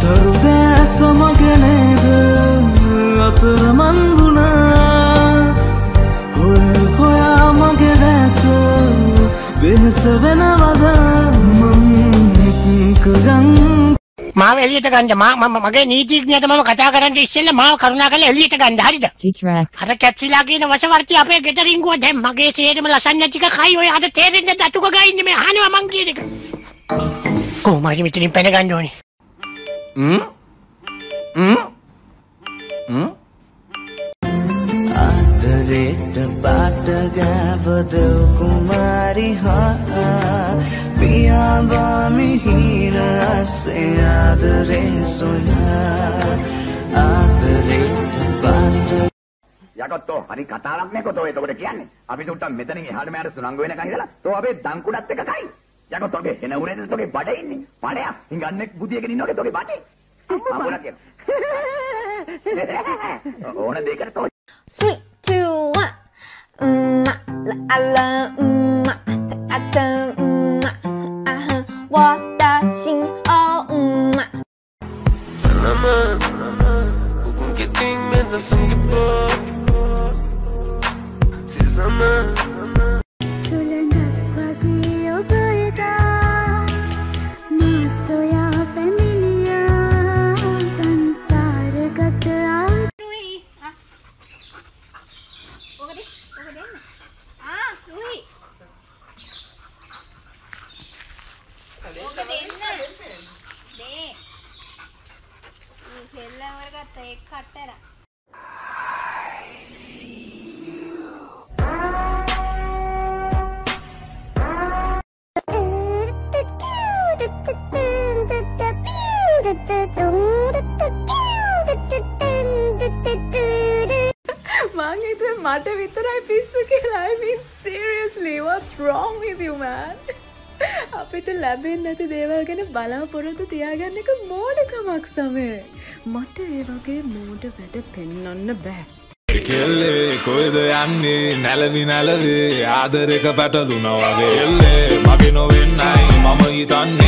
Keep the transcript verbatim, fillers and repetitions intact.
समगनेद अतर मंगुना होय होया मगे रस बेहस वेनवद मम करं මාව එළියට ගන්න මම මගේ නීතිඥයාට මම කතා කරන්න ඉස්සෙල්ලා මාව කරුණාකරලා එළියට ගන්න හරිද? අර කැප්සිලා කියන වසවර්ති අපේ ගෙදර ඉංගුව දැන් මගේ සේරම ලසන්න ටික කයි ඔය අද තේරෙන්නේ දතුක ගා ඉන්නේ මේ අහනවා මං කියන එක. කොහොම හරි මෙතනින් පැන ගන්න ඕනේ. හ්ම් හ්ම් හ්ම් ආදරේට පාට ගාවද කුමාරි හා පියාඹා මිහිර අස්සේ ආදරේ සොයා ආදරේට පාට යකටෝ හරි කතාවක් නේ කොතෝ එතකොට කියන්නේ අපි උන්ට මෙතනින් එහාට මෙහාට සුනංග වෙනකන් ඉඳලා තෝ අපේ දංකුඩත් එක කයි යකටෝගේ එන උරේද තෝගේ බඩේ ඉන්නේ බඩයක් හිඟන්නේ බුදියගෙන ඉන්නෝගේ තෝගේ බඩේ අම්මලා කියන ඕන දෙයකට තෝ three two one mm la la mm ata mm ah wa da xin oh mm මට විතරයි පිස්සු කියලා. I mean seriously, what's wrong with you man? අපිට ලැබෙන්නේ නැති දේවල් ගැන බලාපොරොත්තු තියාගන්න එක මෝඩකමක් සමේ. මට ඒ වගේ මෝඩ වැඩ පෙන්වන්න බෑ. කෙල්ලේ කොයිද යන්නේ නැලවි නැලවි ආදරයක පැටලුණා වගේ එල්ලේ මගේ නොවෙන්නයි මම හිතන්නේ